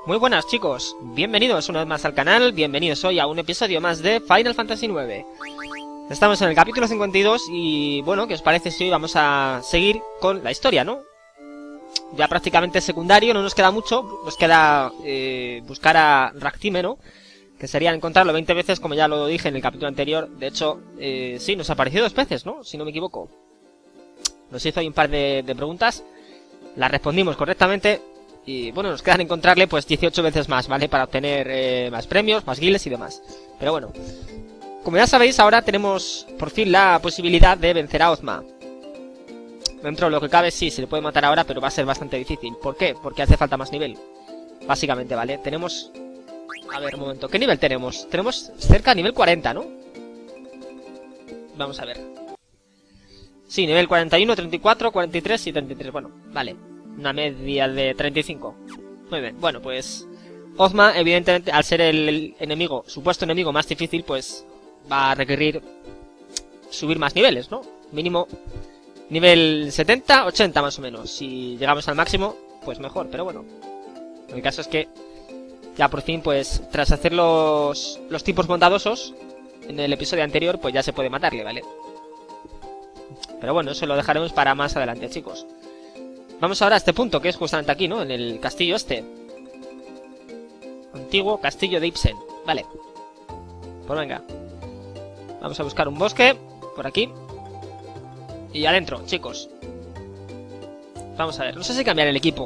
Muy buenas chicos, bienvenidos una vez más al canal, bienvenidos hoy a un episodio más de Final Fantasy IX. Estamos en el capítulo 52 y bueno, ¿qué os parece si hoy vamos a seguir con la historia, no? Ya prácticamente secundario, no nos queda mucho, nos queda buscar a Ractime, ¿no? Que sería encontrarlo 20 veces, como ya lo dije en el capítulo anterior. De hecho, sí, nos apareció 2 veces, ¿no? Si no me equivoco. Nos hizo ahí un par de preguntas, las respondimos correctamente. Y bueno, nos quedan encontrarle pues 18 veces más, ¿vale? Para obtener más premios, más guilds y demás. Pero bueno, como ya sabéis, ahora tenemos por fin la posibilidad de vencer a Ozma. Dentro de lo que cabe, sí, se le puede matar ahora, pero va a ser bastante difícil. ¿Por qué? Porque hace falta más nivel. Básicamente, ¿vale? Tenemos... A ver, un momento, ¿qué nivel tenemos? Tenemos cerca de nivel 40, ¿no? Vamos a ver. Sí, nivel 41, 34, 43 y 33, bueno, vale. Una media de 35. Muy bien, bueno, pues Ozma, evidentemente, al ser el enemigo, supuesto enemigo más difícil, pues va a requerir subir más niveles, ¿no? Mínimo nivel 70, 80 más o menos. Si llegamos al máximo, pues mejor, pero bueno. El caso es que ya por fin, pues, tras hacer los tipos bondadosos en el episodio anterior, pues ya se puede matarle, ¿vale? Pero bueno, eso lo dejaremos para más adelante, chicos. Vamos ahora a este punto, que es justamente aquí, ¿no? En el castillo este. Antiguo castillo de Ibsen. Vale. Pues venga. Vamos a buscar un bosque. Por aquí. Y adentro, chicos. Vamos a ver. No sé si cambiar el equipo.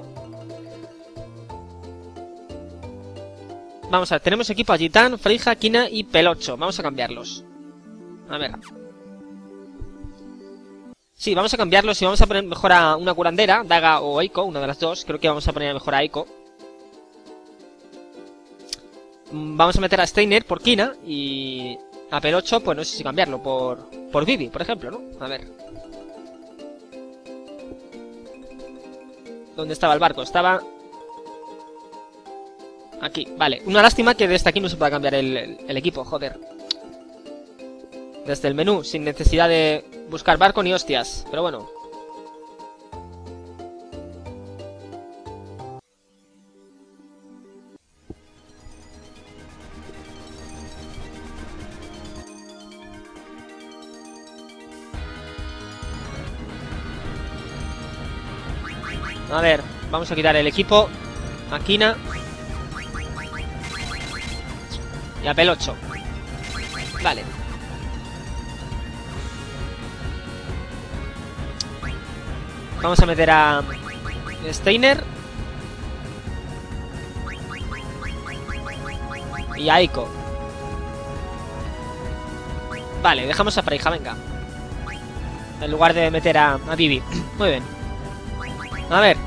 Vamos a ver. Tenemos equipo a Gitán, Frija, Kina y Pelocho. Vamos a cambiarlos. A ver. Sí, vamos a cambiarlos y vamos a poner mejor a una curandera, Daga o Eiko, una de las dos. Creo que vamos a poner mejor a Eiko. Vamos a meter a Steiner por Kina y a Pelocho, pues no sé si cambiarlo por Vivi, por ejemplo, ¿no? A ver. ¿Dónde estaba el barco? Estaba... aquí, vale. Una lástima que desde aquí no se pueda cambiar el equipo, joder. Desde el menú, sin necesidad de buscar barco ni hostias. Pero bueno. A ver, vamos a quitar el equipo a Kina y a Pelocho. Vale. Vamos a meter a Steiner y a Eiko. Vale, dejamos a Freija, venga. En lugar de meter a Vivi. Muy bien. A ver.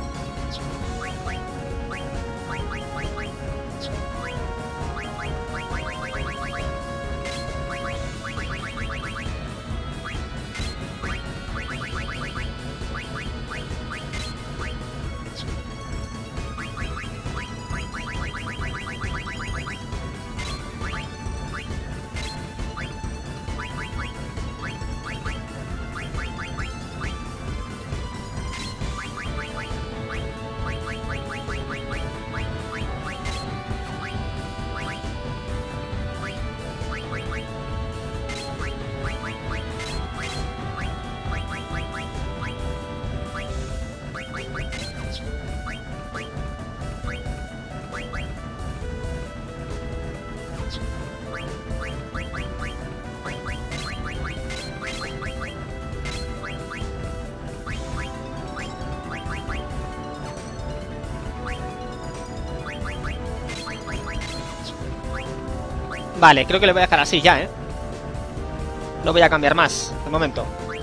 Vale, creo que le voy a dejar así ya, ¿eh? No voy a cambiar más, de momento.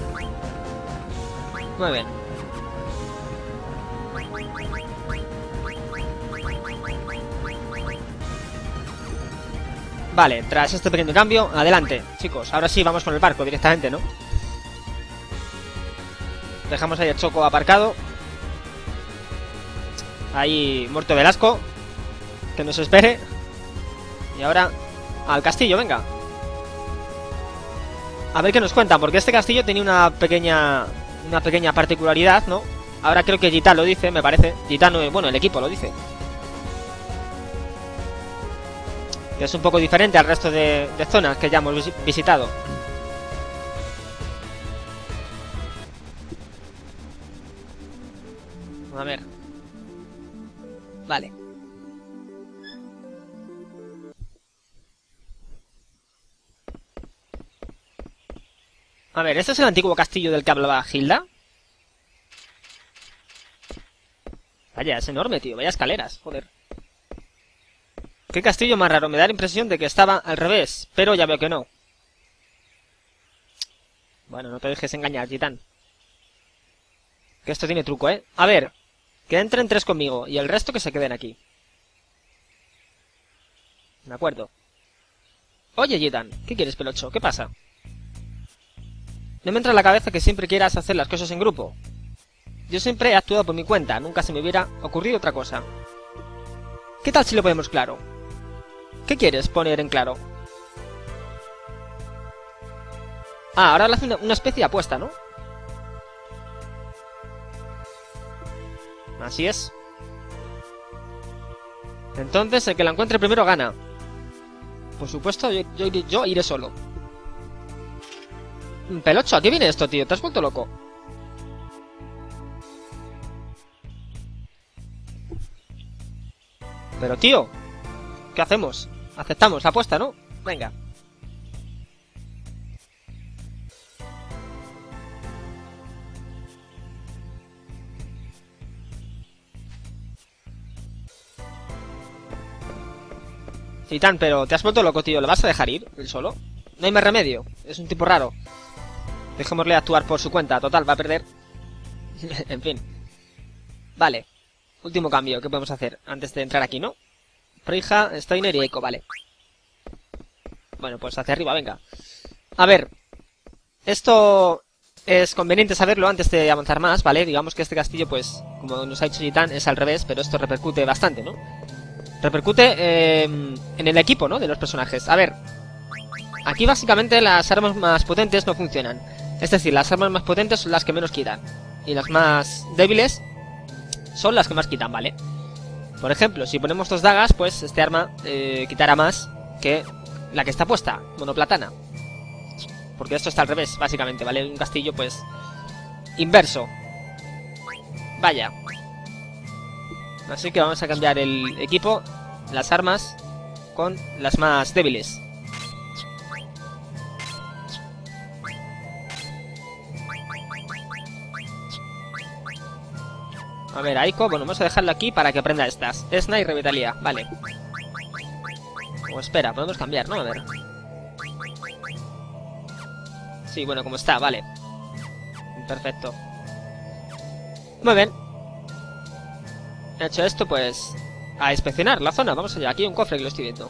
Muy bien. Vale, tras este pequeño cambio, adelante, chicos. Ahora sí, vamos con el barco directamente, ¿no? Dejamos ahí el Choco aparcado. Ahí, muerto Velasco. Que nos espere. Y ahora... al castillo, venga. A ver qué nos cuentan, porque este castillo tenía una pequeña particularidad, ¿no? Ahora creo que Gitán lo dice, me parece. Gitán, bueno, el equipo lo dice. que es un poco diferente al resto de zonas que ya hemos visitado. A ver. Vale. A ver, ¿este es el antiguo castillo del que hablaba Hilda? Vaya, es enorme, tío. Vaya escaleras, joder. Qué castillo más raro. Me da la impresión de que estaba al revés, pero ya veo que no. Bueno, no te dejes engañar, Gitán. Que esto tiene truco, ¿eh? A ver, que entren 3 conmigo y el resto que se queden aquí. De acuerdo. Oye, Gitán, ¿qué quieres, pelocho? ¿Qué pasa? No me entra en la cabeza que siempre quieras hacer las cosas en grupo. Yo siempre he actuado por mi cuenta, nunca se me hubiera ocurrido otra cosa. ¿Qué tal si lo ponemos claro? ¿Qué quieres poner en claro? Ah, ahora le hace una especie de apuesta, ¿no? Así es. Entonces, el que la encuentre primero gana. Por supuesto, yo iré solo. Pelocho, ¿a qué viene esto, tío? ¿Te has vuelto loco? Pero, tío, ¿qué hacemos? Aceptamos la apuesta, ¿no? Venga. Titán, pero te has vuelto loco, tío. ¿Le vas a dejar ir, él solo? No hay más remedio. Es un tipo raro. Dejémosle actuar por su cuenta. Total, va a perder. En fin. Vale. Último cambio. ¿Qué podemos hacer antes de entrar aquí, no? Prija, Steiner y Eiko, vale. Bueno, pues hacia arriba, venga. A ver. Esto es conveniente saberlo antes de avanzar más, ¿vale? Digamos que este castillo, pues, como nos ha dicho Gitán, es al revés, pero esto repercute bastante, ¿no? Repercute en el equipo, ¿no? De los personajes. A ver. Aquí básicamente las armas más potentes no funcionan. Es decir, las armas más potentes son las que menos quitan. Y las más débiles son las que más quitan, ¿vale? Por ejemplo, si ponemos 2 dagas, pues este arma quitará más que la que está puesta, monoplatana. Porque esto está al revés, básicamente, ¿vale? Un castillo, pues, inverso. Vaya. Así que vamos a cambiar el equipo, las armas, con las más débiles. A ver, Aiko, bueno, vamos a dejarlo aquí para que aprenda estas. Esna y Revitalia, vale. O espera, podemos cambiar, ¿no? A ver. Sí, bueno, como está, vale. Perfecto. Muy bien. Hecho esto, pues, a inspeccionar la zona. Vamos allá, aquí hay un cofre que lo estoy viendo.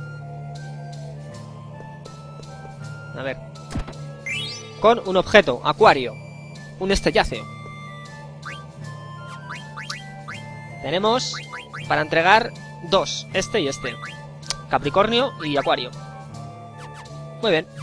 A ver. Con un objeto, acuario. Un estelláceo. Tenemos para entregar 2, este y este. Capricornio y Acuario. Muy bien.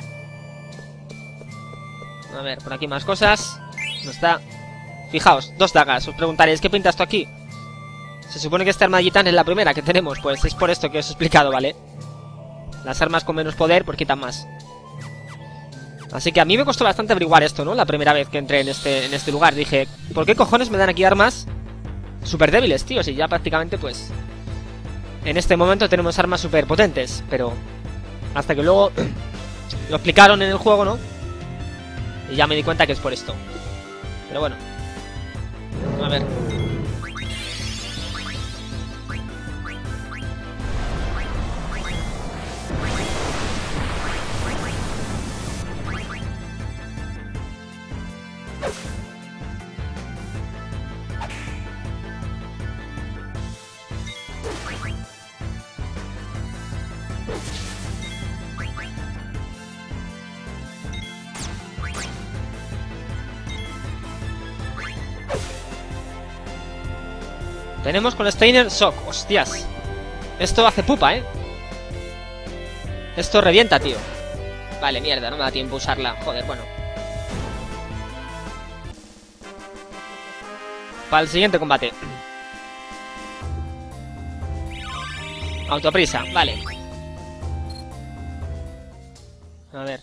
A ver, por aquí más cosas. No está. Fijaos, 2 dagas. Os preguntaréis, ¿qué pinta esto aquí? Se supone que esta arma de Gitán es la primera que tenemos. Pues es por esto que os he explicado, ¿vale? Las armas con menos poder pues quitan más. Así que a mí me costó bastante averiguar esto, ¿no? La primera vez que entré en este lugar. Dije, ¿por qué cojones me dan aquí armas súper débiles, tío? Si ya prácticamente, pues, en este momento tenemos armas súper potentes. Pero hasta que luego lo explicaron en el juego, ¿no? Y ya me di cuenta que es por esto. Pero bueno. A ver. Tenemos con Steiner Shock. Hostias. Esto hace pupa, ¿eh? Esto revienta, tío. Vale, mierda, no me da tiempo a usarla. Joder, bueno. Para el siguiente combate. Autoprisa, vale. A ver.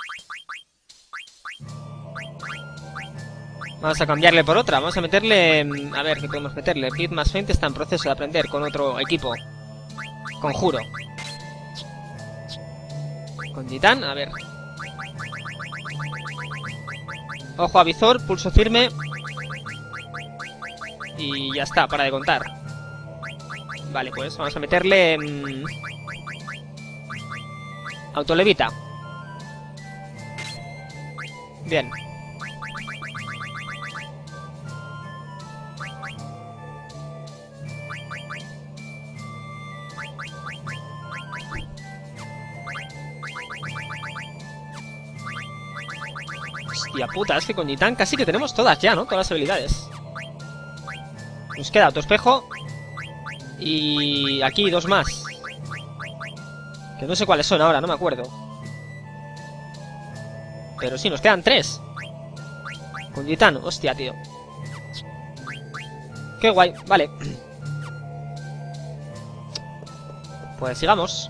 Vamos a cambiarle por otra. Vamos a meterle... A ver, ¿qué podemos meterle? Pit más 20 está en proceso de aprender con otro equipo. Conjuro. Con Titán, a ver. Ojo a visor, pulso firme. Y ya está, para de contar. Vale, pues vamos a meterle... Autolevita. Bien. Hostia puta, es que con Titán casi que tenemos todas ya, ¿no? Todas las habilidades. Nos queda autoespejo. Y aquí dos más. Que no sé cuáles son ahora, no me acuerdo. Pero sí, nos quedan 3. Con Titán, hostia, tío. Qué guay, vale. Pues sigamos.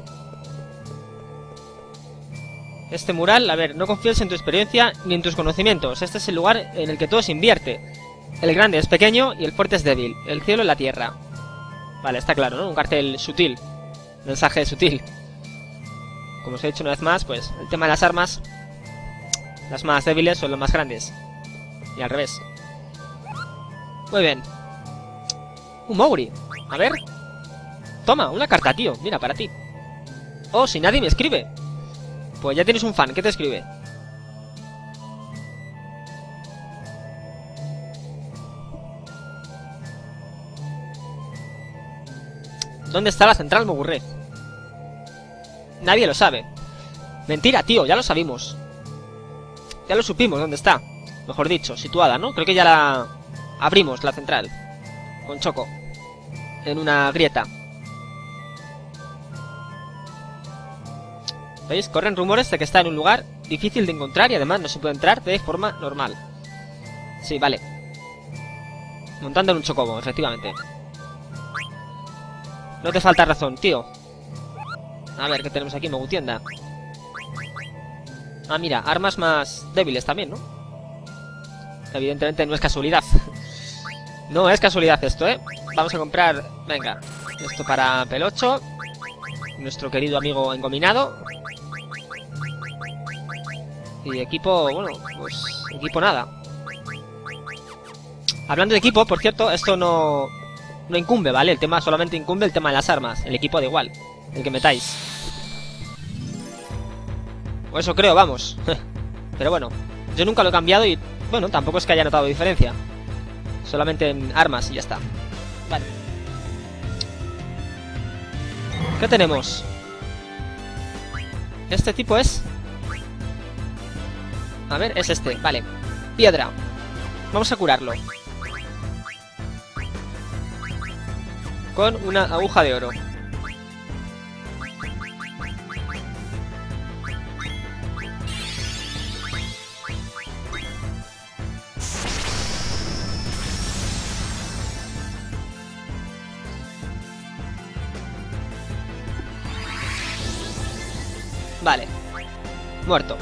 Este mural, a ver, no confíes en tu experiencia ni en tus conocimientos. Este es el lugar en el que todo se invierte. El grande es pequeño y el fuerte es débil. El cielo y la tierra. Vale, está claro, ¿no? Un cartel sutil. Mensaje sutil. Como os he dicho una vez más, pues el tema de las armas, las más débiles son las más grandes. Y al revés. Muy bien. Un Mowgli. A ver. Toma, una carta, tío. Mira, para ti. Oh, si nadie me escribe. Pues ya tienes un fan. ¿Qué te escribe? ¿Dónde está la central Mogurred? Nadie lo sabe. Mentira, tío, ya lo sabimos. Ya lo supimos dónde está. Mejor dicho, situada, ¿no? Creo que ya la abrimos, la central. Con Choco. En una grieta. ¿Veis? Corren rumores de que está en un lugar difícil de encontrar y además no se puede entrar de forma normal. Sí, vale. Montando en un chocobo, efectivamente. No te falta razón, tío. A ver, ¿qué tenemos aquí? Mogutienda. Ah, mira, armas más débiles también, ¿no? Evidentemente no es casualidad. No es casualidad esto, ¿eh? Vamos a comprar... Venga, esto para Pelocho. Nuestro querido amigo engominado. Y equipo, bueno, pues equipo nada. Hablando de equipo, por cierto, esto no incumbe, ¿vale? El tema solamente incumbe el tema de las armas. El equipo da igual, el que metáis. O eso creo, vamos. Pero bueno, yo nunca lo he cambiado y, bueno, tampoco es que haya notado diferencia. Solamente en armas y ya está. Vale. ¿Qué tenemos? Este tipo es... A ver, es este, vale. Piedra. Vamos a curarlo. Con una aguja de oro. Vale. Muerto.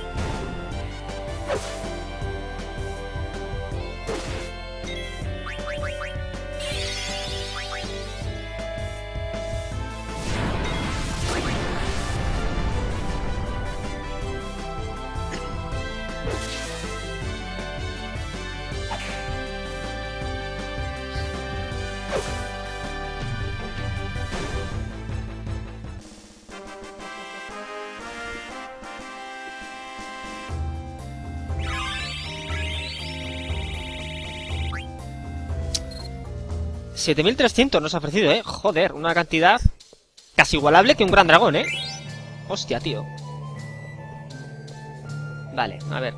$7.300 nos ha ofrecido, Joder, una cantidad casi igualable que un gran dragón, Hostia, tío. Vale, a ver.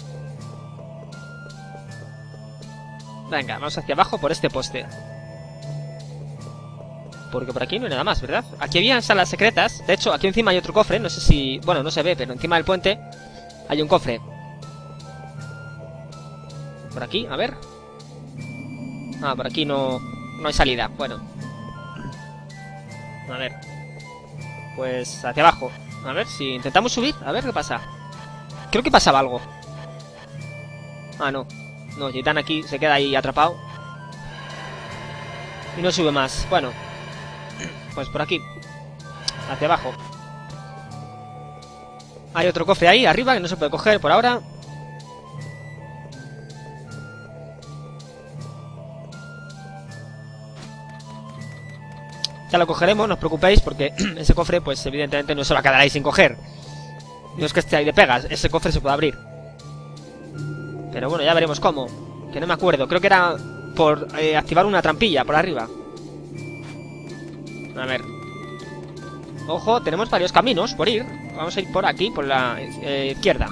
Venga, vamos hacia abajo por este poste. Porque por aquí no hay nada más, ¿verdad? Aquí había salas secretas. De hecho, aquí encima hay otro cofre. No sé si... Bueno, no se ve, pero encima del puente hay un cofre. Por aquí, a ver. Ah, por aquí no hay salida. Bueno. A ver. Pues hacia abajo. A ver si intentamos subir. A ver qué pasa. Creo que pasaba algo. Ah, no. No, Gitan aquí se queda ahí atrapado. Y no sube más. Bueno. Pues por aquí. Hacia abajo. Hay otro cofre ahí arriba que no se puede coger por ahora. Ya lo cogeremos, no os preocupéis, porque ese cofre, pues evidentemente no se va a quedar ahí sin coger. No es que esté ahí de pegas, ese cofre se puede abrir. Pero bueno, ya veremos cómo. Que no me acuerdo, creo que era por activar una trampilla por arriba. A ver. Ojo, tenemos varios caminos por ir. Vamos a ir por aquí, por la izquierda.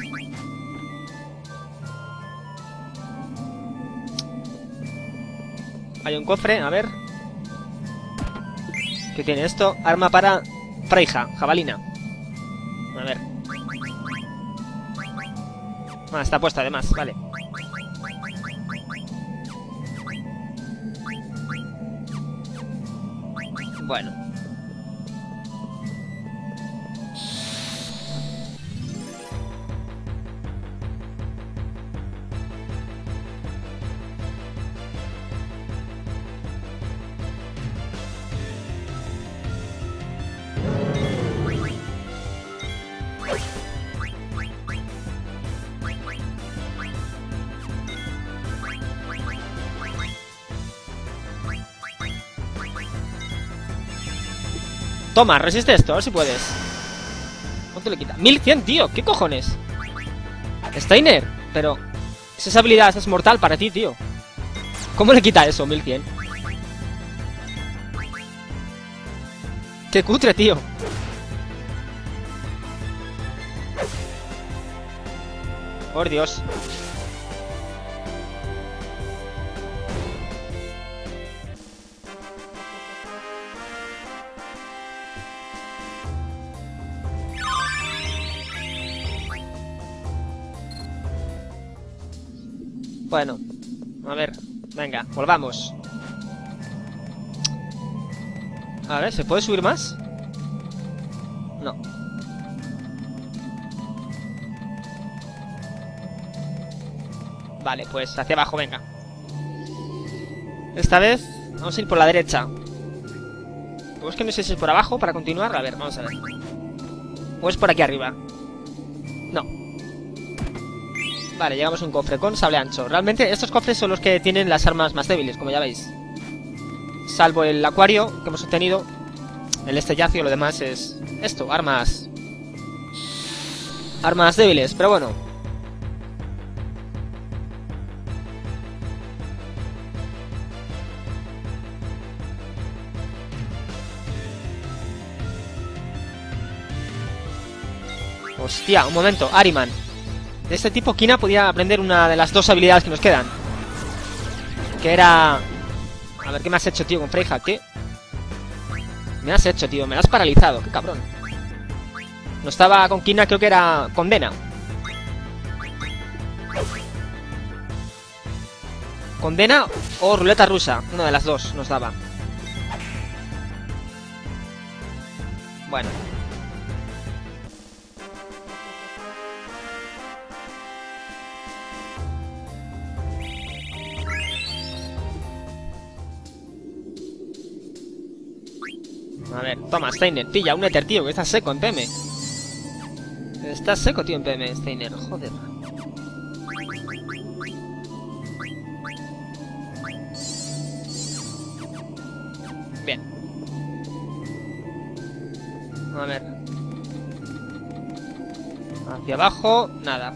Hay un cofre, a ver. ¿Qué tiene esto? Arma para Freija, jabalina. A ver. Ah, está puesta además, vale. Bueno. Toma, resiste esto, a ver si puedes. ¿Cuánto le quita? 1100, tío, ¿qué cojones? Steiner, pero esa habilidad es mortal para ti, tío. ¿Cómo le quita eso, 1100? Qué cutre, tío. Por Dios. Bueno, a ver, venga, volvamos. A ver, ¿se puede subir más? No. Vale, pues hacia abajo, venga. Esta vez vamos a ir por la derecha. O es que no sé si es por abajo para continuar. A ver, vamos a ver. O es por aquí arriba. No. Vale, llegamos a un cofre con sable ancho. Realmente estos cofres son los que tienen las armas más débiles, como ya veis. Salvo el acuario que hemos obtenido. El estellacio, lo demás es esto, armas débiles, pero bueno. Hostia, un momento, Ahriman. De este tipo, Kina podía aprender una de las dos habilidades que nos quedan. Que era... A ver, ¿qué me has hecho, tío, con Freija? ¿Qué? Me has hecho, tío, me has paralizado, qué cabrón. No estaba con Kina, creo que era Condena. Condena o ruleta rusa, una de las dos nos daba. Bueno. A ver, toma, Steiner, pilla un éter, tío, que está seco en PM. Está seco, tío, en PM, Steiner, joder. Bien. A ver. Hacia abajo, nada.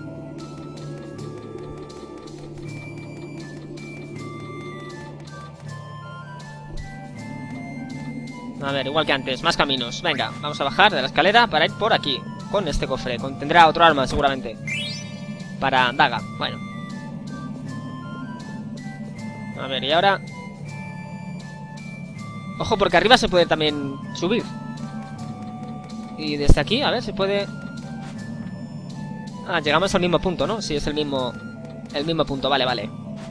A ver, igual que antes, más caminos. Venga, vamos a bajar de la escalera para ir por aquí. Con este cofre, contendrá otro arma seguramente. Para daga, bueno. A ver, y ahora... Ojo, porque arriba se puede también subir. Y desde aquí, a ver, se puede... Ah, llegamos al mismo punto, ¿no? Sí, es el mismo punto, vale, vale.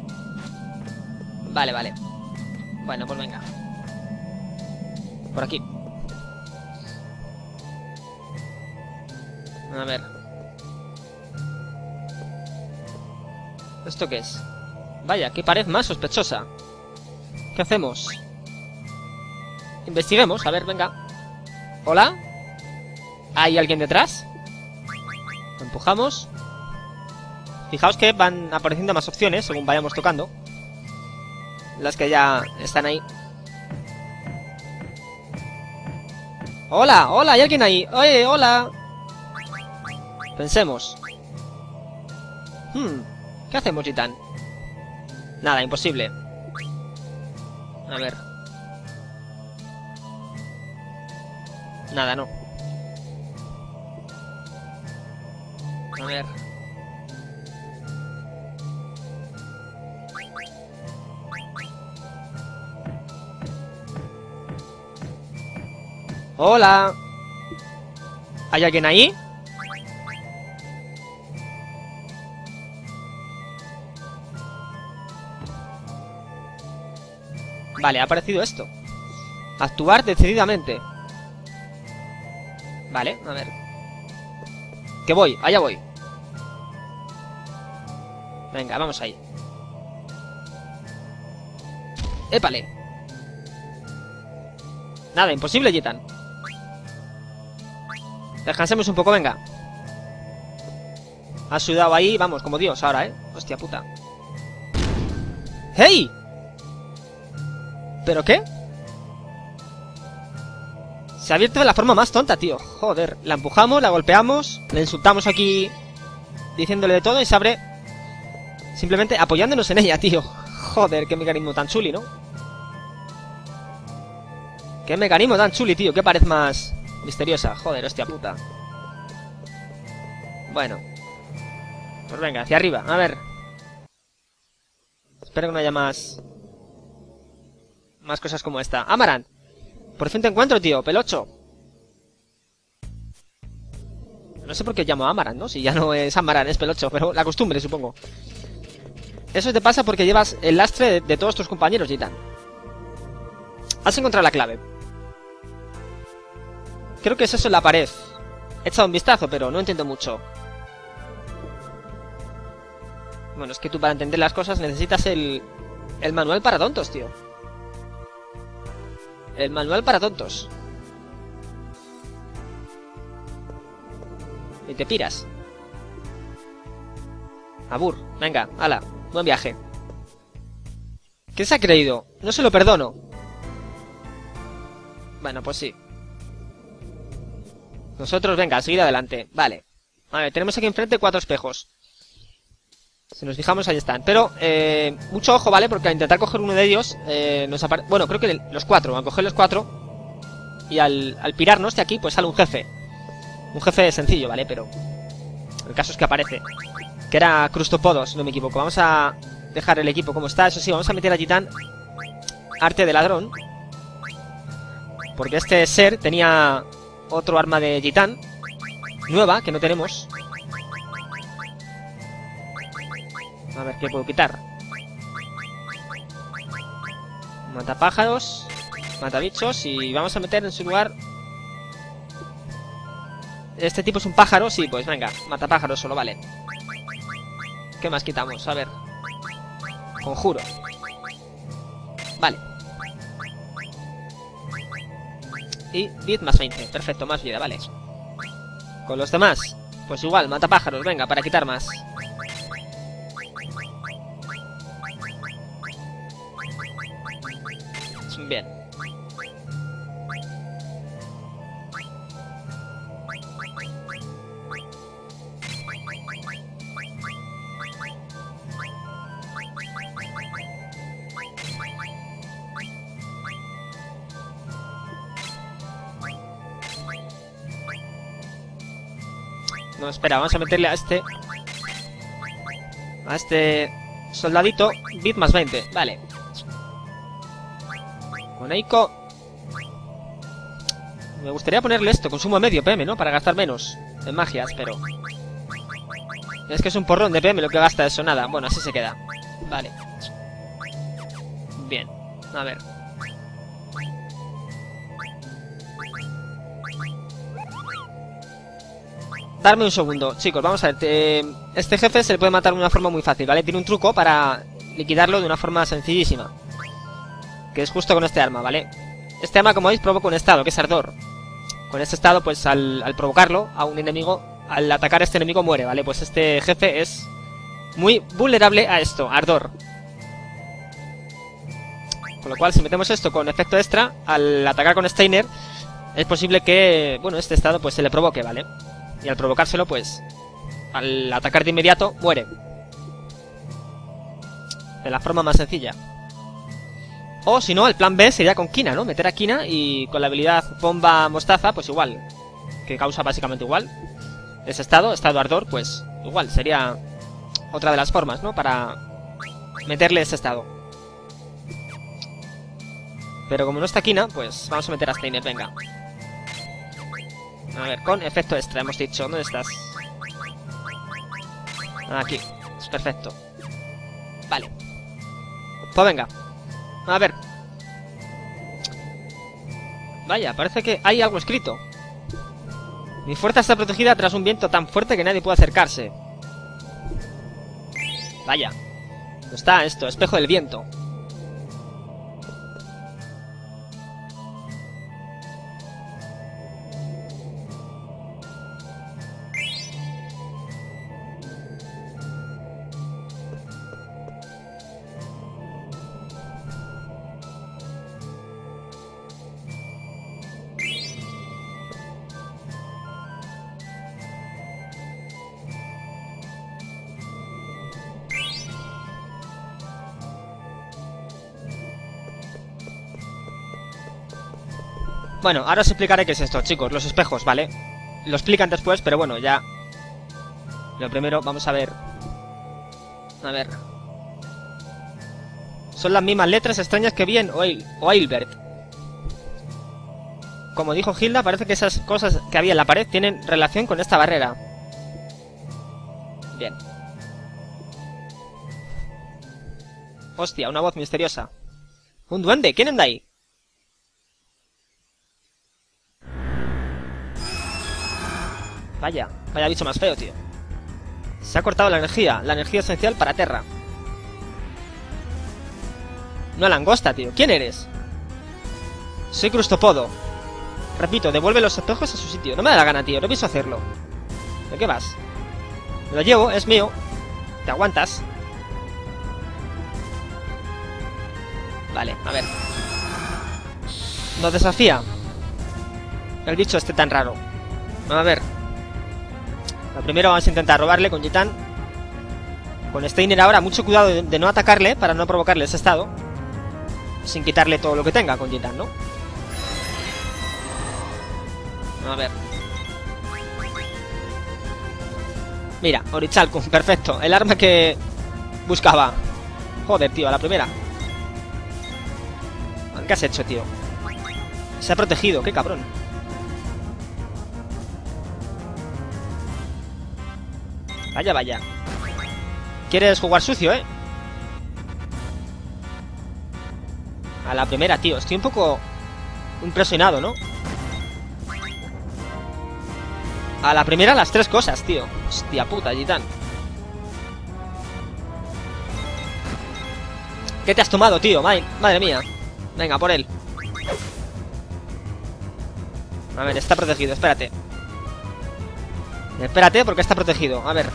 Vale, vale. Bueno, pues venga. Por aquí. A ver. ¿Esto qué es? Vaya, qué pared más sospechosa. ¿Qué hacemos? Investiguemos, a ver, venga. ¿Hola? ¿Hay alguien detrás? Lo empujamos. Fijaos que van apareciendo más opciones según vayamos tocando. Las que ya están ahí. ¡Hola! ¡Hola! ¿Hay alguien ahí? ¡Oye! ¡Hola! Pensemos. ¿Qué hacemos, Gitán? Nada, imposible. A ver. Nada, no. A ver. Hola. ¿Hay alguien ahí? Vale, ha aparecido esto. Actuar decididamente. Vale, a ver. Que voy, allá voy. Venga, vamos ahí. ¡Épale! Nada, imposible, Gitán. Descansemos un poco, venga. Has sudado ahí, vamos, como Dios ahora, ¿eh? Hostia puta. ¡Hey! ¿Pero qué? Se ha abierto de la forma más tonta, tío. Joder, la empujamos, la golpeamos, le insultamos aquí diciéndole de todo y se abre simplemente apoyándonos en ella, tío. Joder, qué mecanismo tan chuli, ¿no? Qué mecanismo tan chuli, tío. Qué pared más misteriosa. Joder, hostia puta. Bueno. Pues venga, hacia arriba. A ver. Espero que no haya más cosas como esta. Amarant. Por fin te encuentro, tío. Pelocho. No sé por qué llamo a Amarant, ¿no? Si ya no es Amarant, es Pelocho. Pero la costumbre, supongo. Eso te pasa porque llevas el lastre de todos tus compañeros, Gitán. Has encontrado la clave. Creo que es eso en la pared. He echado un vistazo, pero no entiendo mucho. Bueno, es que tú para entender las cosas necesitas el manual para tontos, tío. El manual para tontos. Y te piras. Abur, venga, hala, buen viaje. ¿Qué se ha creído? No se lo perdono. Bueno, pues sí. Nosotros, venga, a seguir adelante. Vale. A ver, tenemos aquí enfrente 4 espejos. Si nos fijamos, ahí están. Pero, mucho ojo, ¿vale? Porque al intentar coger uno de ellos, nos aparece... Bueno, creo que los 4. Al coger los 4 y al pirarnos de aquí, pues sale un jefe. Un jefe sencillo, ¿vale? Pero el caso es que aparece. Que era Crustopodos, si no me equivoco. Vamos a dejar el equipo como está. Eso sí, vamos a meter a Gitán arte de ladrón. Porque este ser tenía otro arma de Gitán nueva, que no tenemos. A ver, ¿qué puedo quitar? Mata pájaros, mata bichos. Y vamos a meter en su lugar... Este tipo es un pájaro, sí, pues venga. Mata pájaros solo, vale. ¿Qué más quitamos? A ver. Conjuro. Vale. Y bit más 20, perfecto, más vida, vale. Con los demás, pues igual, mata pájaros, venga, para quitar más. Bien. No, espera, vamos a meterle a este soldadito bit más 20, vale. Con Eiko me gustaría ponerle esto, consumo medio PM, ¿no? Para gastar menos en magias, pero es que es un porrón de PM lo que gasta eso, nada. Bueno, así se queda. Vale. Bien, a ver. darme un segundo. Chicos, vamos a ver. Este jefe se le puede matar de una forma muy fácil, ¿vale? Tiene un truco para liquidarlo de una forma sencillísima. Que es justo con este arma, ¿vale? Este arma, como veis, provoca un estado, que es ardor. Con este estado, pues al provocarlo a un enemigo, al atacar a este enemigo muere, ¿vale? Pues este jefe es muy vulnerable a esto, ardor. Con lo cual, si metemos esto con efecto extra, al atacar con Steiner, es posible que, bueno, este estado pues se le provoque, ¿vale? Y al provocárselo, pues, al atacar de inmediato, muere. De la forma más sencilla. O si no, el plan B sería con Quina, ¿no? Meter a Quina y con la habilidad bomba mostaza, pues igual. Que causa básicamente igual. Ese estado ardor, pues igual. Sería otra de las formas, ¿no? Para meterle ese estado. Pero como no está Quina, pues vamos a meter a Steiner, venga. A ver, con efecto extra, hemos dicho. ¿Dónde estás? Aquí. Es perfecto. Vale. Pues venga. A ver. Vaya, parece que hay algo escrito. Mi fuerza está protegida tras un viento tan fuerte que nadie puede acercarse. Vaya. ¿Dónde está esto? Espejo del viento. Bueno, ahora os explicaré qué es esto, chicos. Los espejos, ¿vale? Lo explican después, pero bueno, ya... Lo primero, vamos a ver... A ver... Son las mismas letras extrañas que vi en Oilbert. Como dijo Hilda, parece que esas cosas que había en la pared tienen relación con esta barrera. Bien. Hostia, una voz misteriosa. ¡Un duende! ¿Quién anda ahí? Vaya, vaya bicho más feo, tío. Se ha cortado la energía esencial para Terra. Una langosta, tío. ¿Quién eres? Soy Crustopodo. Repito, devuelve los espejos a su sitio. No me da la gana, tío. No pienso hacerlo. ¿De qué vas? Me lo llevo, es mío. ¿Te aguantas? Vale, a ver. Nos desafía el bicho este tan raro. A ver. Lo primero vamos a intentar robarle con Gitán. Con Steiner ahora, mucho cuidado de no atacarle para no provocarle ese estado. Sin quitarle todo lo que tenga con Gitán, ¿no? A ver. Mira, Orichalcum, perfecto. El arma que buscaba. Joder, tío, a la primera. ¿Qué has hecho, tío? Se ha protegido, qué cabrón. Vaya, vaya. ¿Quieres jugar sucio, eh? A la primera, tío. Estoy un poco impresionado, ¿no? A la primera las tres cosas, tío. Hostia puta, Gitán. ¿Qué te has tomado, tío? Madre mía. Venga, por él. A ver, está protegido, espérate. Espérate, porque está protegido. A ver.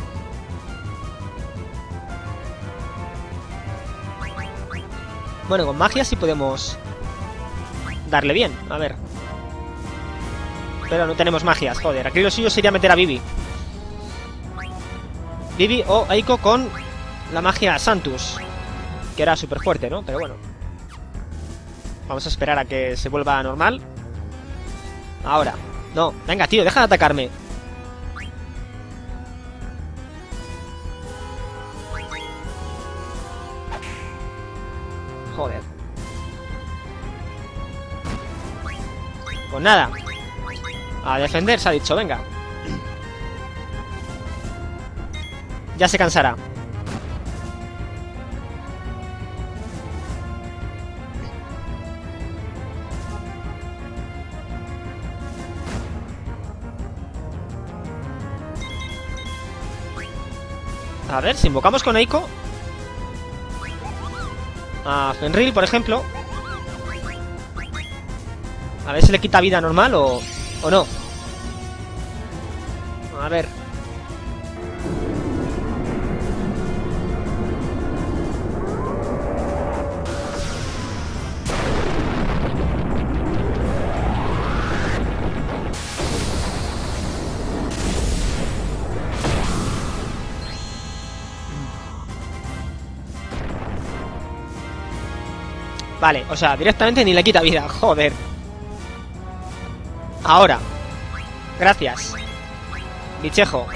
Bueno, con magia sí podemos darle bien. A ver. Pero no tenemos magias, joder. Aquí lo suyo sería meter a Vivi. Vivi o Eiko con la magia Santus, que era súper fuerte, ¿no? Pero bueno. Vamos a esperar a que se vuelva normal. Ahora. No, venga, tío, deja de atacarme. Joder. Pues nada. A defender, se ha dicho, venga. Ya se cansará. A ver, si invocamos con Eiko a Fenrir, por ejemplo, a ver si le quita vida normal o no. A ver. Vale, o sea, directamente ni le quita vida, joder. Ahora. Gracias. Bichejo.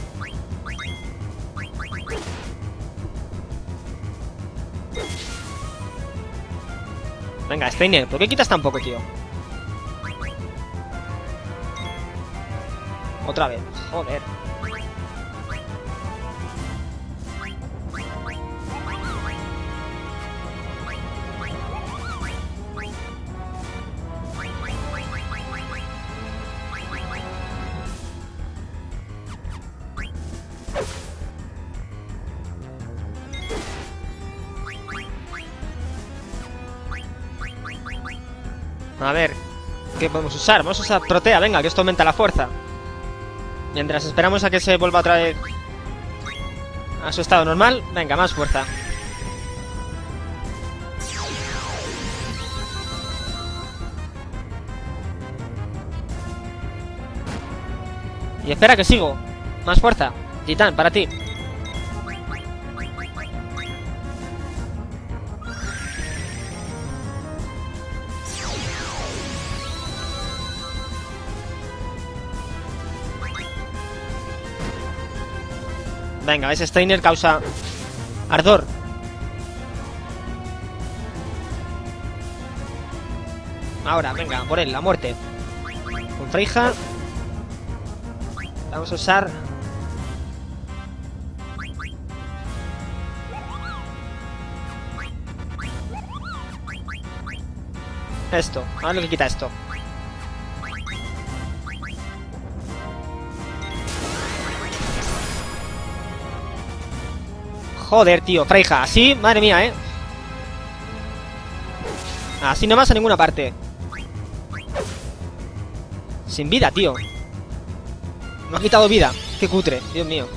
Venga, Steiner, ¿por qué quitas tan poco, tío? Otra vez, joder. A ver, ¿qué podemos usar? Vamos a usar Protea, venga, que esto aumenta la fuerza. Mientras esperamos a que se vuelva otra vez a su estado normal. Venga, más fuerza. Y espera que sigo. Más fuerza. Titán, para ti. Venga, ese Steiner causa ardor. Ahora, venga, por él, la muerte. Con Freyja. Vamos a usar... esto, a ver lo que quita esto. Joder, tío, Freyja, así, madre mía, así no vas a ninguna parte. Sin vida, tío. Me ha quitado vida, qué cutre, Dios mío.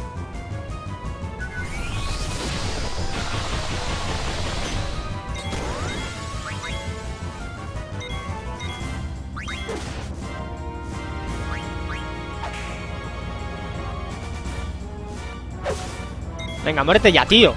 Venga, muérete ya, tío.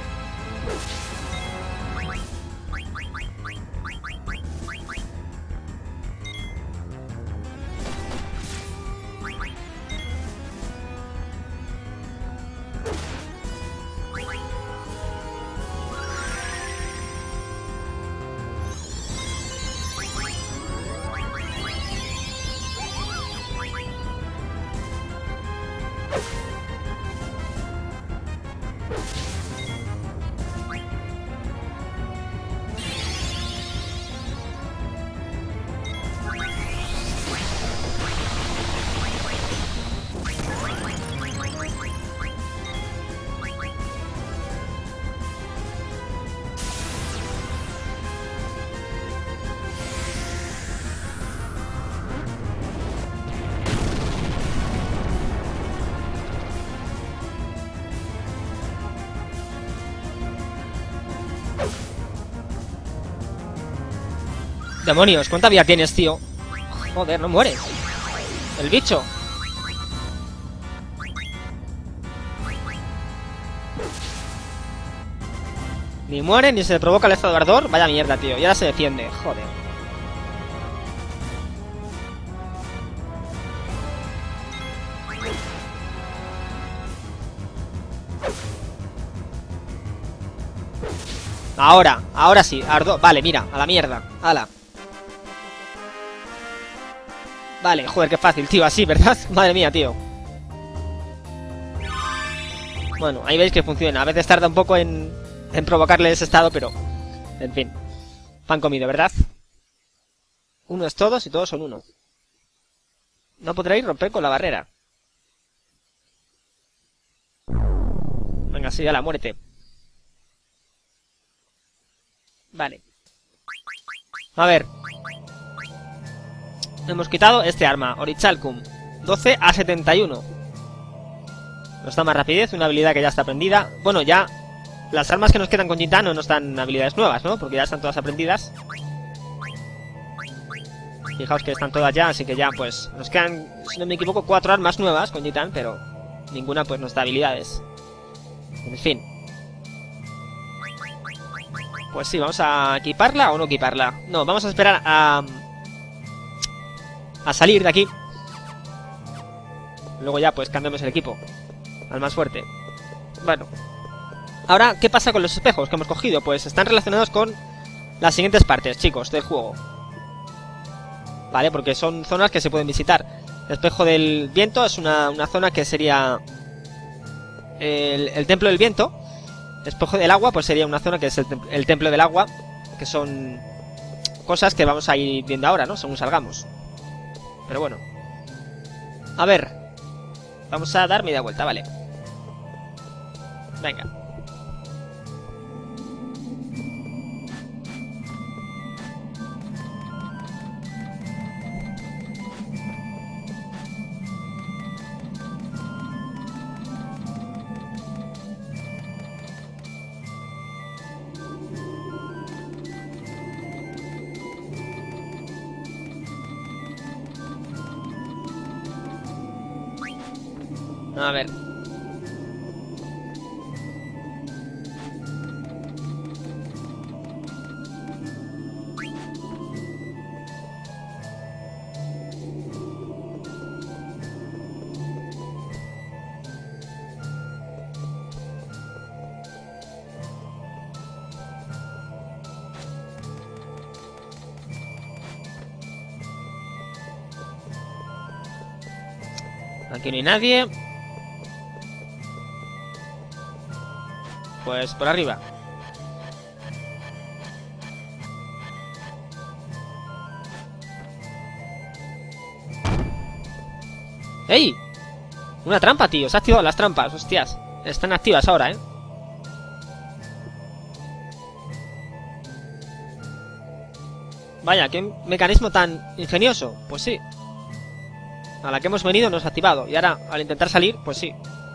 Demonios, ¿cuánta vida tienes, tío? Joder, no muere. El bicho. Ni muere, ni se le provoca el estado de ardor. Vaya mierda, tío. Y ahora se defiende. Joder. Ahora sí. Ardor. Vale, mira, a la mierda. Ala. Vale, joder, qué fácil, tío, así, ¿verdad? Madre mía, tío. Bueno, ahí veis que funciona. A veces tarda un poco en provocarle ese estado, pero... en fin. Pan comido, ¿verdad? Uno es todos y todos son uno. No podréis romper con la barrera. Venga, sí, a la muerte. Vale. A ver. Hemos quitado este arma, Orichalcum. 12 a 71. Nos da más rapidez, una habilidad que ya está aprendida. Bueno, ya... Las armas que nos quedan con Jintan no nos dan habilidades nuevas, ¿no? Porque ya están todas aprendidas. Fijaos que están todas ya, así que ya, pues... Nos quedan, si no me equivoco, 4 armas nuevas con Jintan, pero... Ninguna, pues, nos da habilidades. En fin. Pues sí, vamos a equiparla o no equiparla. No, vamos a esperar a salir de aquí. Luego ya, pues, cambiamos el equipo al más fuerte. Bueno. Ahora, ¿qué pasa con los espejos que hemos cogido? Pues están relacionados con las siguientes partes, chicos, del juego. Vale, porque son zonas que se pueden visitar. El espejo del viento es una zona que sería el templo del viento. El espejo del agua, pues sería una zona que es el templo del agua. Que son cosas que vamos a ir viendo ahora, ¿no? Según salgamos. Pero bueno. A ver. Vamos a dar media vuelta, vale. Venga. A ver. Aquí no hay nadie. Pues por arriba. ¡Ey! Una trampa, tío. Se han activado las trampas, hostias. Están activas ahora, ¿eh? Vaya, qué mecanismo tan ingenioso. Pues sí. A la que hemos venido nos ha activado. Y ahora, al intentar salir, pues sí.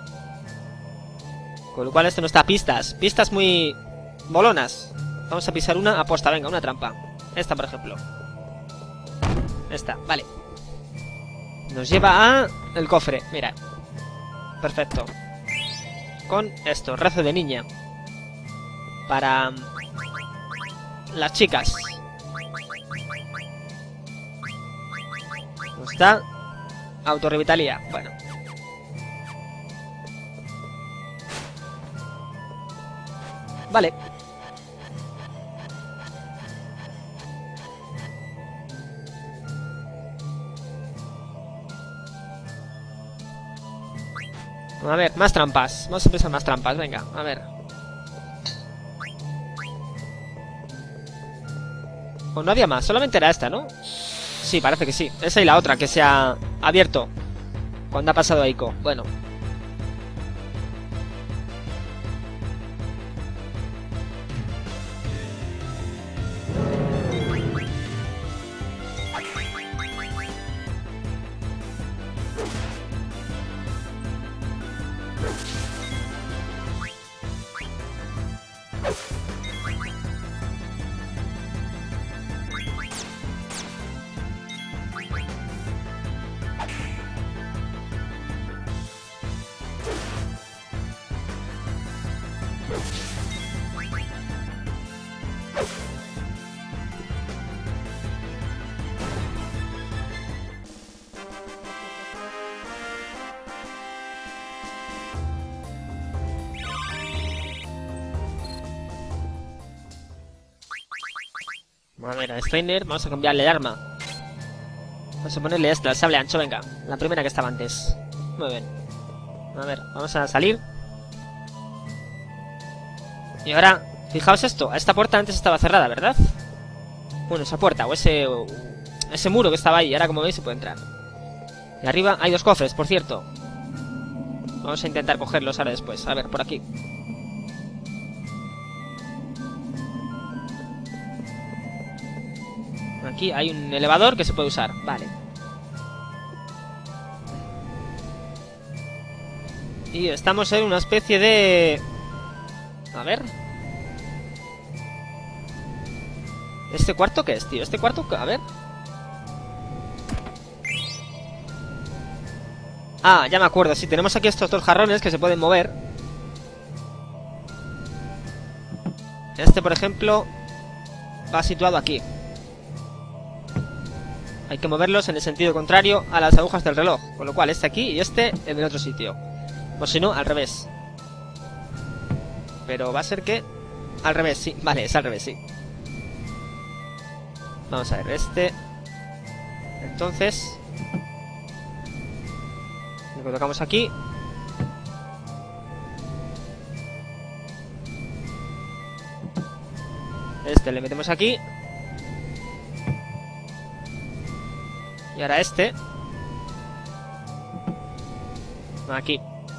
Con lo cual esto nos da pistas. Pistas muy bolonas. Vamos a pisar una aposta, venga, una trampa. Esta, por ejemplo. Esta, vale. Nos lleva a el cofre, mira. Perfecto. Con esto, rezo de niña. Para las chicas. Nos da autorrevitalía, bueno. Vale. A ver, más trampas. Vamos a empezar más trampas, venga, a ver. O no había más, solamente era esta, ¿no? Sí, parece que sí. Esa y la otra que se ha abierto cuando ha pasado Aiko. Bueno. A ver, a Strainer, vamos a cambiarle el arma. Vamos a ponerle esta, el sable ancho, venga. La primera que estaba antes. Muy bien. A ver, vamos a salir. Y ahora, fijaos esto. Esta puerta antes estaba cerrada, ¿verdad? Bueno, esa puerta o ese muro que estaba ahí. Ahora, como veis, se puede entrar. Y arriba hay dos cofres, por cierto. Vamos a intentar cogerlos ahora después. A ver, por aquí. Aquí hay un elevador que se puede usar. Vale. Y estamos en una especie de... A ver... ¿Este cuarto qué es, tío? Este cuarto... A ver... Ah, ya me acuerdo. Sí, tenemos aquí estos dos jarrones que se pueden mover. Este, por ejemplo, va situado aquí. Hay que moverlos en el sentido contrario a las agujas del reloj. Con lo cual, este aquí y este en el otro sitio. O si no, al revés. Pero va a ser que... Al revés, sí. Vale, es al revés, sí. Vamos a ver, este... Entonces... Lo colocamos aquí. Este le metemos aquí. Y ahora este. Aquí.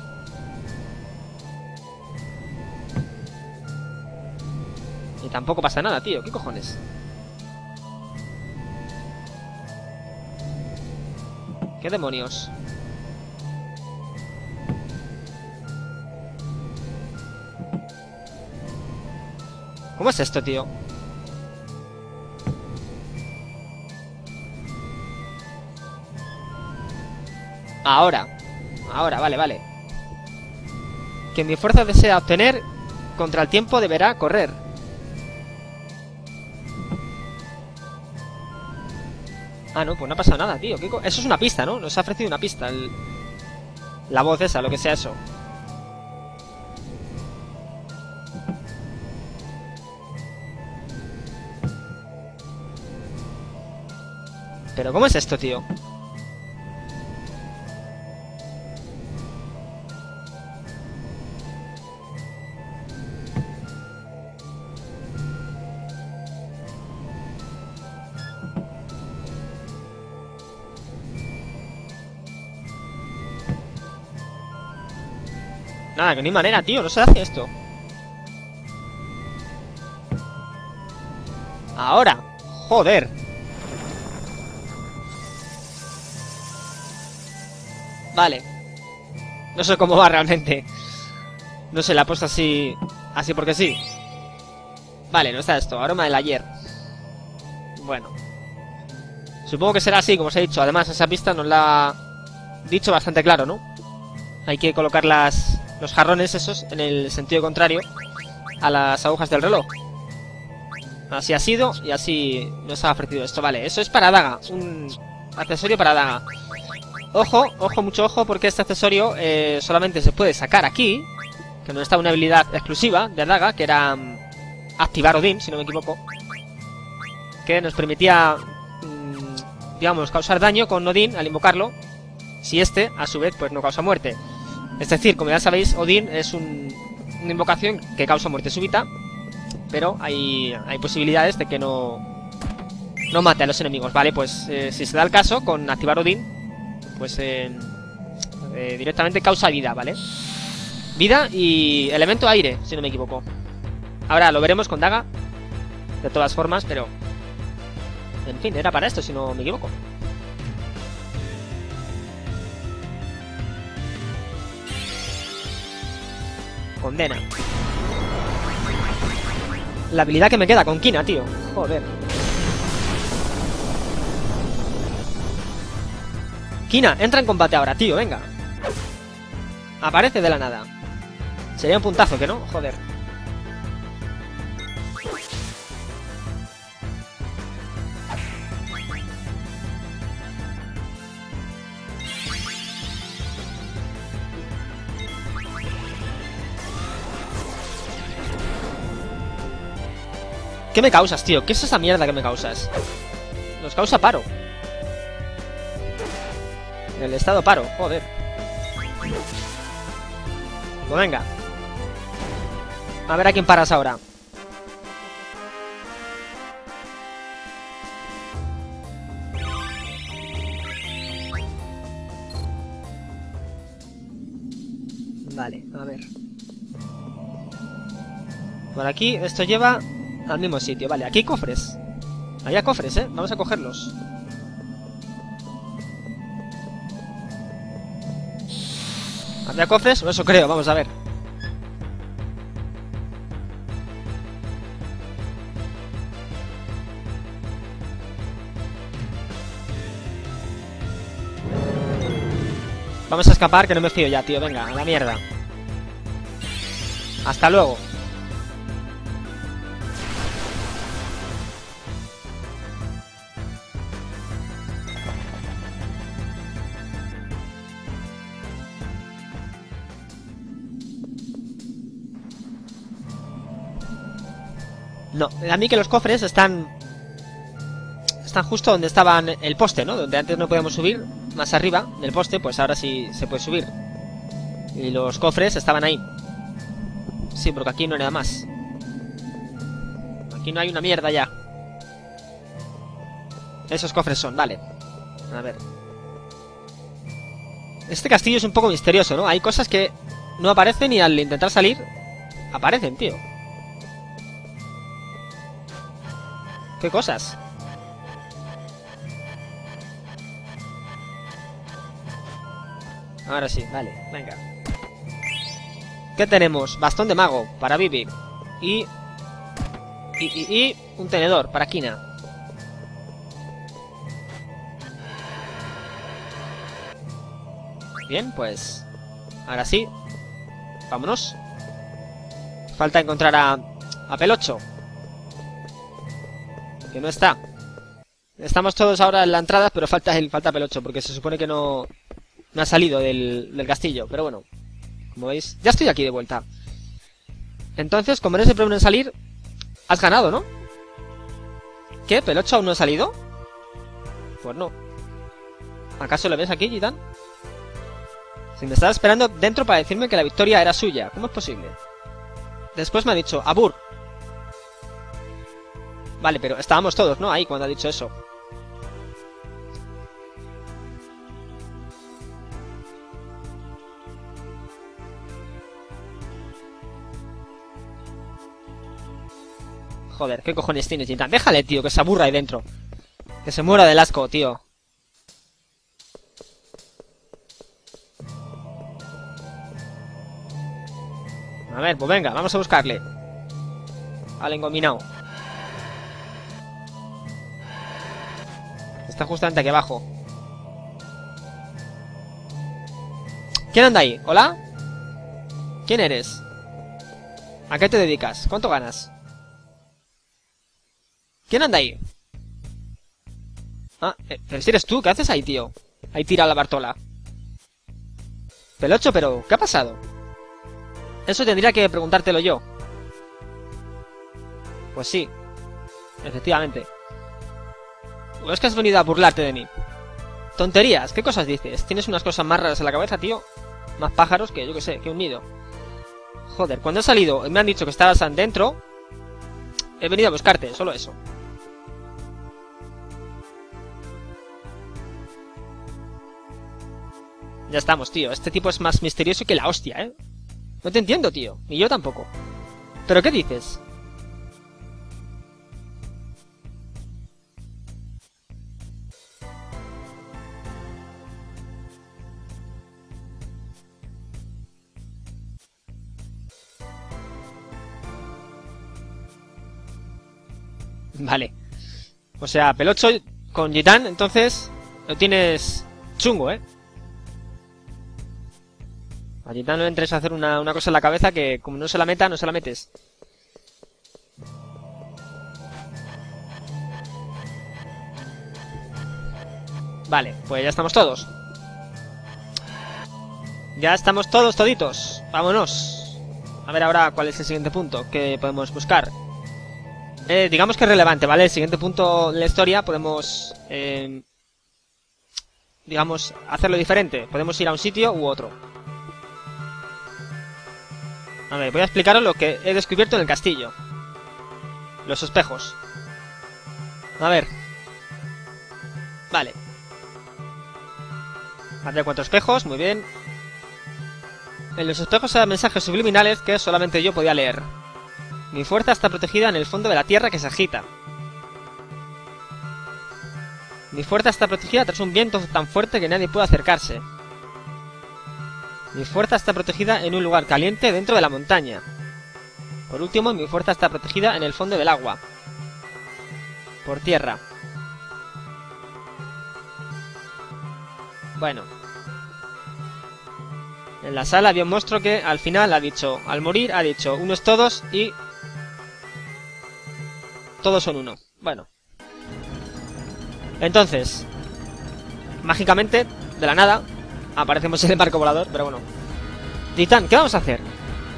Y tampoco pasa nada, tío. ¿Qué cojones? ¿Qué demonios? ¿Cómo es esto, tío? Ahora, vale, vale. Que mi fuerza desea obtener contra el tiempo deberá correr. Ah, no, pues no ha pasado nada, tío. Eso es una pista, ¿no? Nos ha ofrecido una pista. La voz esa, lo que sea eso. ¿Pero cómo es esto, tío? Nada, que no hay manera, tío. No se hace esto. Ahora. Joder. Vale. No sé cómo va realmente. No sé, la he puesto así... Así porque sí. Vale, no está esto. Aroma del ayer. Bueno. Supongo que será así, como os he dicho. Además, esa pista nos la ha dicho bastante claro, ¿no? Hay que colocar los jarrones esos en el sentido contrario a las agujas del reloj. Así ha sido y así nos ha ofrecido esto. Vale, eso es para daga. Un accesorio para daga. Ojo, ojo, mucho ojo, porque este accesorio solamente se puede sacar aquí. Que no está una habilidad exclusiva de daga, que era activar Odín, si no me equivoco. Que nos permitía, digamos, causar daño con Odín al invocarlo. Si este, a su vez, pues no causa muerte. Es decir, como ya sabéis, Odín es una invocación que causa muerte súbita. Pero hay posibilidades de que no mate a los enemigos, ¿vale? Pues si se da el caso, con activar Odín, pues directamente causa vida, ¿vale? Vida y elemento aire, si no me equivoco. Ahora lo veremos con daga, de todas formas, pero... En fin, era para esto, si no me equivoco. Condena. La habilidad que me queda con Kina, tío. Joder. Kina, entra en combate ahora, tío, venga. Aparece de la nada. Sería un puntazo, ¿que no? Joder. ¿Qué me causas, tío? ¿Qué es esa mierda que me causas? Nos causa paro. El estado paro, joder. Pues venga. A ver a quién paras ahora. Vale, a ver. Por aquí, esto lleva al mismo sitio. Vale, aquí hay cofres. Había cofres, ¿eh? Vamos a cogerlos. ¿Había cofres? O eso creo, vamos a ver. Vamos a escapar, que no me fío ya, tío. Venga, a la mierda. Hasta luego. No, a mí que los cofres están justo donde estaban el poste, ¿no? Donde antes no podíamos subir, más arriba del poste, pues ahora sí se puede subir. Y los cofres estaban ahí. Sí, porque aquí no hay nada más. Aquí no hay una mierda ya. Esos cofres son, vale. A ver. Este castillo es un poco misterioso, ¿no? Hay cosas que no aparecen y al intentar salir aparecen, tío. ¿Qué cosas? Ahora sí, vale, venga. ¿Qué tenemos? Bastón de mago para Vivi. Y un tenedor para Kina. Bien, pues ahora sí. Vámonos. Falta encontrar a Pelocho, que no está. Estamos todos ahora en la entrada, pero falta Pelocho, porque se supone que no ha salido del castillo. Pero bueno, como veis, ya estoy aquí de vuelta. Entonces, como eres el primero en salir, has ganado, ¿no? ¿Qué? ¿Pelocho aún no ha salido? Pues no. ¿Acaso lo ves aquí, Gitan? Si me estaba esperando dentro para decirme que la victoria era suya. ¿Cómo es posible? Después me ha dicho, Abur. Vale, pero estábamos todos, ¿no? Ahí cuando ha dicho eso. Joder, ¿qué cojones tienes, Gitan? Déjale, tío, que se aburra ahí dentro. Que se muera del asco, tío. A ver, pues venga, vamos a buscarle. Al engominado. Está justamente aquí abajo. ¿Quién anda ahí? ¿Hola? ¿Quién eres? ¿A qué te dedicas? ¿Cuánto ganas? ¿Quién anda ahí? Ah, pero si eres tú, ¿qué haces ahí, tío? Ahí tira la Bartola. Pelocho, pero ¿qué ha pasado? Eso tendría que preguntártelo yo. Pues sí, efectivamente. ¿O es que has venido a burlarte de mí? Tonterías, ¿qué cosas dices? Tienes unas cosas más raras en la cabeza, tío. Más pájaros que, yo que sé, que un nido. Joder, cuando he salido y me han dicho que estabas dentro, he venido a buscarte, solo eso. Ya estamos, tío. Este tipo es más misterioso que la hostia, ¿eh? No te entiendo, tío. Ni yo tampoco. ¿Pero qué dices? Vale. O sea, Pelocho con Gitan, entonces lo tienes chungo, ¿eh? A Gitan no entres a hacer una cosa en la cabeza que como no se la meta, no se la metes. Vale, pues ya estamos todos. Ya estamos todos toditos. Vámonos. A ver ahora cuál es el siguiente punto que podemos buscar. Digamos que es relevante, ¿vale? El siguiente punto de la historia podemos... digamos, hacerlo diferente. Podemos ir a un sitio u otro. A ver, voy a explicaros lo que he descubierto en el castillo. Los espejos. A ver. Vale. Había 4 espejos, muy bien. En los espejos hay mensajes subliminales que solamente yo podía leer. Mi fuerza está protegida en el fondo de la tierra que se agita. Mi fuerza está protegida tras un viento tan fuerte que nadie puede acercarse. Mi fuerza está protegida en un lugar caliente dentro de la montaña. Por último, mi fuerza está protegida en el fondo del agua. Por tierra. Bueno. En la sala había un monstruo que al final ha dicho, al morir ha dicho, uno es todos y... todos son uno. Bueno. Entonces, mágicamente, de la nada, aparecemos en el barco volador, pero bueno. Titán, ¿qué vamos a hacer?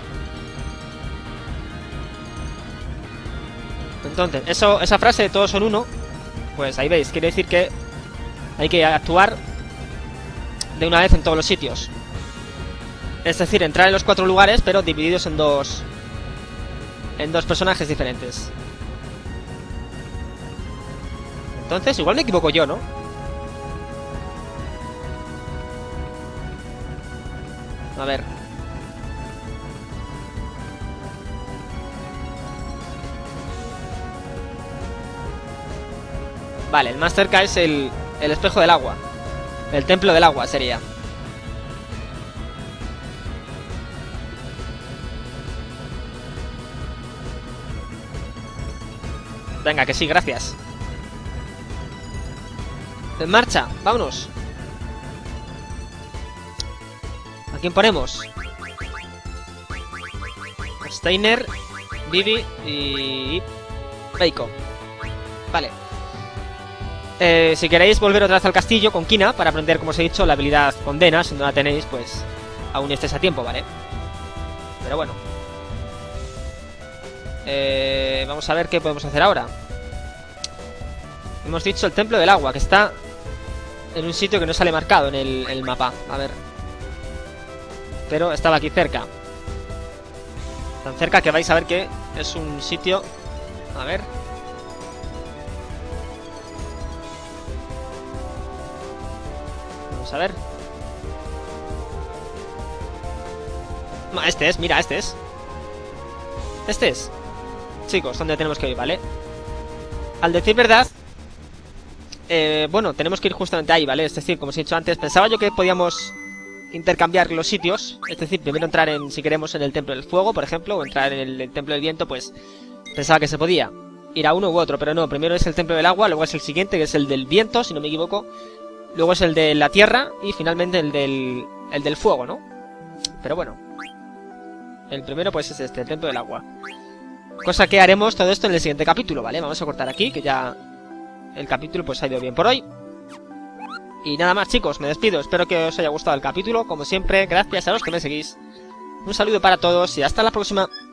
Entonces, esa frase de todos son uno, pues ahí veis, quiere decir que hay que actuar de una vez en todos los sitios. Es decir, entrar en los 4 lugares, pero divididos en dos personajes diferentes. Entonces, igual me equivoco yo, ¿no? A ver. Vale, el más cerca es el espejo del agua. El templo del agua sería. Venga, que sí, gracias. En marcha, vámonos. ¿A quién ponemos? Steiner, Vivi y... Reiko. Vale. Si queréis volver otra vez al castillo con Kina para aprender, como os he dicho, la habilidad condena, si no la tenéis, pues aún estés a tiempo, ¿vale? Pero bueno. Vamos a ver qué podemos hacer ahora. Hemos dicho el templo del agua, que está en un sitio que no sale marcado en el mapa. A ver. Pero estaba aquí cerca. Tan cerca que vais a ver que es un sitio... A ver. Vamos a ver. No, este es, mira, este es. Este es. Chicos, ¿dónde tenemos que ir, vale? Al decir verdad... bueno, tenemos que ir justamente ahí, ¿vale? Es decir, como os he dicho antes, pensaba yo que podíamos intercambiar los sitios. Es decir, primero entrar en, si queremos, en el templo del fuego, por ejemplo, o entrar en el templo del viento, pues pensaba que se podía ir a uno u otro, pero no, primero es el templo del agua, luego es el siguiente, que es el del viento, si no me equivoco, luego es el de la tierra y finalmente el del fuego, ¿no? Pero bueno, el primero pues es este, el templo del agua. Cosa que haremos todo esto en el siguiente capítulo, ¿vale? Vamos a cortar aquí, que ya el capítulo pues ha ido bien por hoy. Y nada más, chicos, me despido. Espero que os haya gustado el capítulo. Como siempre, gracias a los que me seguís. Un saludo para todos y hasta la próxima.